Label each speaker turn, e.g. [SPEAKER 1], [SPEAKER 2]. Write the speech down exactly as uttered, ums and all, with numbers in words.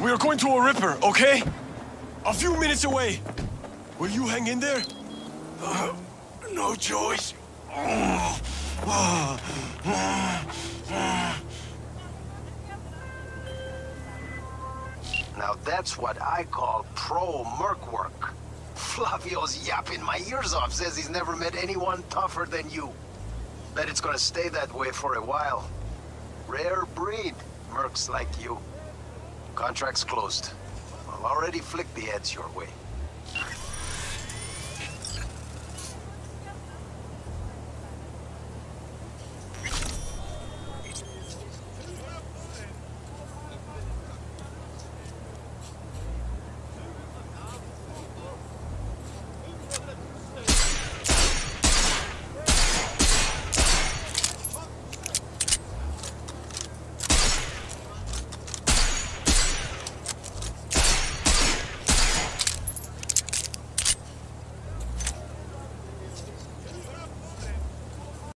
[SPEAKER 1] We are going to a Ripper, okay? A few minutes away. Will you hang in there?
[SPEAKER 2] Uh, no choice.
[SPEAKER 3] Now that's what I call pro-merc work. Flavio's yapping my ears off, says he's never met anyone tougher than you. Bet it's gonna stay that way for a while. Rare breed, mercs like you. Contract's closed. I'll already flick the heads your way.